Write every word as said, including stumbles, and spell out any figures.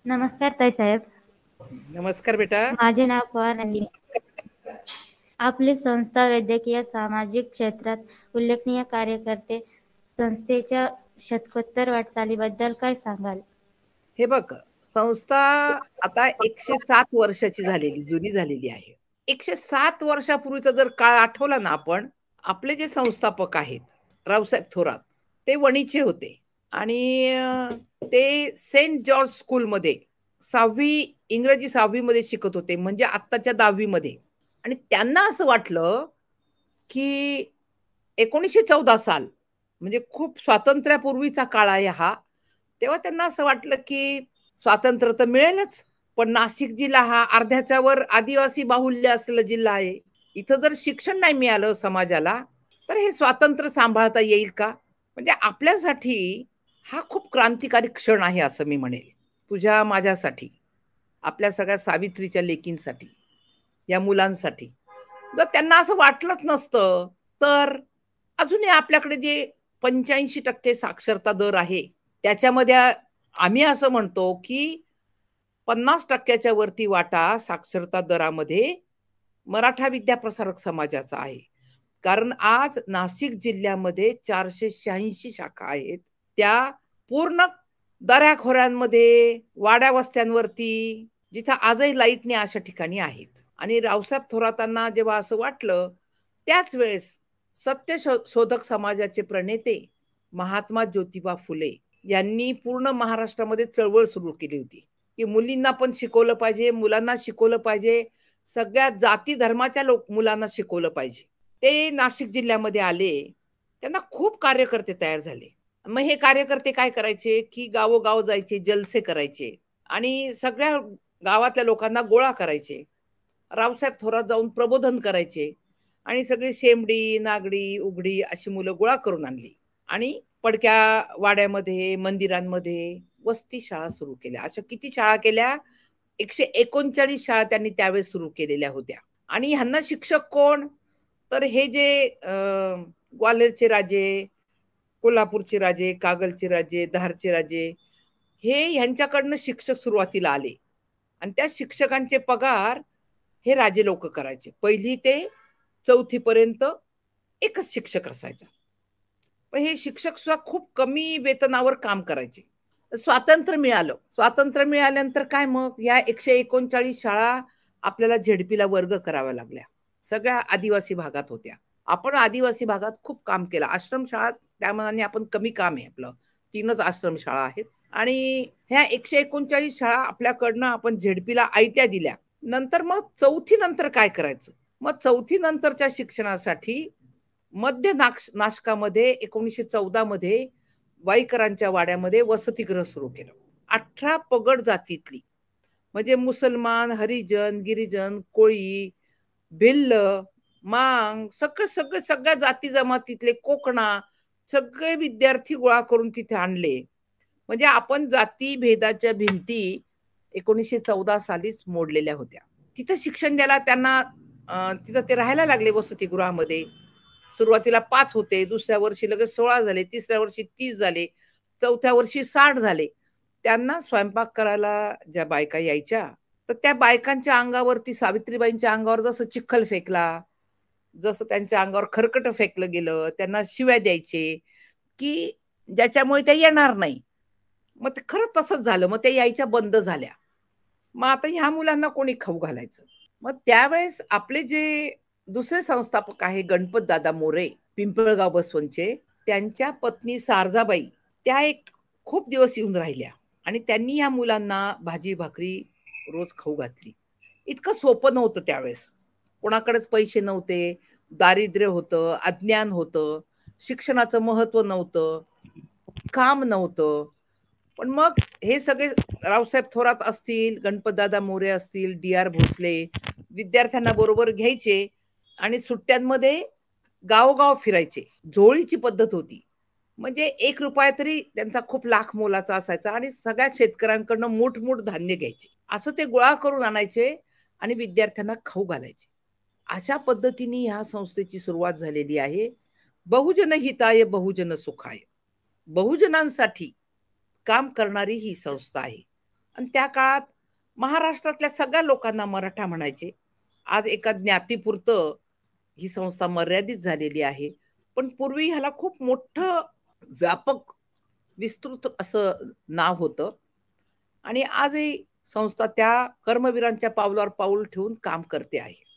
नमस्कार ताई साहेब. नमस्कार बेटा. माझे नाव पवार नंदिनी. आपली संस्था वैद्यकीय सामाजिक क्षेत्रात उल्लेखनीय कार्य करते. संस्थेच्या शतकोत्तर वाटचालीबद्दल काय सांगाल? हे बघ, संस्था आता एकशे सात वर्षाची झालेली, जुनी झालेली आहे. एकशे सात वर्षापूर्वीचा जर काळ आठवला ना आपण, आपले जे संस्थापक आहेत, रावसाहेब थोरात, ते वणीचे होते आणि ते सेंट जॉर्ज स्कूलमध्ये सहावी इंग्रजी सहावी मध्ये शिकत होते, म्हणजे आत्ताच्या दहावी मध्ये. आणि त्यांना असं वाटलं की एकोणीसशे चौदा साल म्हणजे खूप स्वातंत्र्यापूर्वीचा काळ आहे हा. तेव्हा त्यांना असं वाटलं की स्वातंत्र्य तर मिळेलच, पण नाशिक जिल्हा हा अर्ध्याच्या वर आदिवासी बाहुल्य असलेला जिल्हा आहे. इथं जर शिक्षण नाही मिळालं समाजाला, तर हे स्वातंत्र्य सांभाळता येईल का? म्हणजे आपल्यासाठी हा खूप क्रांतिकारी क्षण आहे असं मी म्हणेल. तुझ्या माझ्यासाठी, आपल्या सगळ्या सावित्रीच्या लेकींसाठी, या मुलांसाठी. जर त्यांना असं वाटलंच नसतं, तर अजूनही आपल्याकडे जे पंच्याऐंशी टक्के साक्षरता दर आहे, त्याच्यामध्ये आम्ही असं म्हणतो की पन्नास टक्क्याच्या वरती वाटा साक्षरता दरामध्ये मराठा विद्याप्रसारक समाजाचा आहे. कारण आज नाशिक जिल्ह्यामध्ये चारशे शहाऐंशी शाखा आहेत. त्या पूर्ण दऱ्याखोऱ्यांमध्ये, वाड्या वस्त्यांवरती, जिथं आजही लाईट नाही अशा ठिकाणी आहेत. आणि रावसाहेब थोरातांना जेव्हा असं वाटलं, त्याच वेळेस सत्य शोधक समाजाचे प्रणेते महात्मा ज्योतिबा फुले यांनी पूर्ण महाराष्ट्रामध्ये चळवळ सुरू केली होती की मुलींना पण शिकवलं पाहिजे, मुलांना शिकवलं पाहिजे, सगळ्या जाती धर्माच्या लोक मुलांना शिकवलं पाहिजे. ते नाशिक जिल्ह्यामध्ये आले, त्यांना खूप कार्यकर्ते तयार झाले. मग हे कार्यकर्ते काय करायचे की गावोगाव जायचे, जलसे करायचे आणि सगळ्या गावातल्या लोकांना गोळा करायचे. रावसाहेब थोरात जाऊन प्रबोधन करायचे आणि सगळी शेमडी, नागडी, उघडी अशी मुलं गोळा करून आणली आणि पडक्या वाड्यामध्ये, मंदिरांमध्ये वस्ती शाळा सुरू केल्या. अशा किती शाळा केल्या? एकशे एकोणचाळीस शाळा त्यांनी त्यावेळेस सुरू केलेल्या होत्या. आणि ह्यांना शिक्षक कोण? तर हे जे ग्वाल्हेरचे राजे, कोल्हापूरचे राजे, कागलचे राजे, धारचे राजे, हे ह्यांच्याकडनं शिक्षक सुरुवातीला आले आणि त्या शिक्षकांचे पगार हे राजे लोक करायचे. पहिली ते चौथी पर्यंत एकच शिक्षक असायचा. पण हे शिक्षक सुद्धा खूप कमी वेतनावर काम करायचे. स्वातंत्र्य मिळालं. स्वातंत्र्य मिळाल्यानंतर काय मग या एकशे एकोणचाळीस शाळा आपल्याला झेडपीला वर्ग कराव्या लागल्या. सगळ्या आदिवासी भागात होत्या. आपण आदिवासी भागात खूप काम केलं. आश्रमशाळा त्यामानाने आपण कमी काम आहे आपलं. तीनच आश्रमशाळा आहेत आणि ह्या एकशे एकोणचाळीस शाळा आपल्याकडनं आपण झेडपीला आयत्या दिल्या. नंतर मग चौथी नंतर काय करायचं? मग चौथी नंतरच्या शिक्षणासाठी मध्य नाशकामध्ये एकोणीसशे चौदा मध्ये वाईकरांच्या वाड्यामध्ये वसतिगृह सुरू केलं. अठरा पगड जातीतली म्हणजे मुसलमान, हरिजन, गिरिजन, कोळी, भिल्ल, मांग, सगळे सगळे सगळ्या जाती जमातीतले, कोकणा सगळे विद्यार्थी गोळा करून तिथे आणले. म्हणजे आपण जाती भेदाच्या भिंती एकोणीसशे चौदा सालीच मोडलेल्या होत्या. तिथं शिक्षण द्यायला त्यांना तिथं ते राहायला लागले वसतिगृहामध्ये. सुरुवातीला पाच होते, दुसऱ्या वर्षी लगेच सोळा झाले, तिसऱ्या वर्षी तीस झाले, चौथ्या वर्षी साठ झाले. त्यांना स्वयंपाक करायला ज्या बायका यायच्या, तर त्या बायकांच्या अंगावरती सावित्रीबाईंच्या अंगावर जसं चिखल फेकला, जसं त्यांच्या अंगावर खरकट फेकलं गेलं, त्यांना शिव्या द्यायचे की ज्याच्यामुळे त्या येणार नाही. मग ते खरंच तसंच झालं. मग त्या यायच्या बंद झाल्या. मग आता ह्या मुलांना कोणी खाऊ घालायचं? मग त्यावेळेस आपले जे दुसरे संस्थापक आहे गणपत दादा मोरे, पिंपळगाव बसवनचे, त्यांच्या पत्नी सारजाबाई त्या एक खूप दिवस येऊन राहिल्या आणि त्यांनी या मुलांना भाजी भाकरी रोज खाऊ घातली. इतकं सोपं नव्हतं त्यावेळेस. कोणाकडेच पैसे नव्हते, दारिद्र्य होतं, अज्ञान होतं, शिक्षणाचं महत्व नव्हतं, काम नव्हतं. पण मग हे सगळे रावसाहेब थोरात असतील, गणपतदादा मोरे असतील, डी आर भोसले विद्यार्थ्यांना बरोबर घ्यायचे आणि सुट्ट्यांमध्ये गावोगाव फिरायचे. झोळीची पद्धत होती. म्हणजे एक रुपया तरी त्यांचा खूप लाख मोलाचा असायचा आणि सगळ्या शेतकऱ्यांकडनं मोठमोठ धान्य घ्यायचे. असं ते गोळा करून आणायचे आणि विद्यार्थ्यांना खाऊ घालायचे. अशा पद्धतीने ह्या संस्थेची सुरुवात झालेली आहे. बहुजन हिताय बहुजन सुखाय, बहुजनांसाठी काम करणारी ही संस्था आहे आणि त्या काळात महाराष्ट्रातल्या सगळ्या लोकांना मराठा म्हणायचे. आज एका ज्ञातीपुरतं ही संस्था मर्यादित झालेली आहे. पण पूर्वी ह्याला खूप मोठं व्यापक विस्तृत असं नाव होतं आणि आजही संस्था त्या कर्मवीरांच्या पावलावर पाऊल ठेवून काम करते आहे.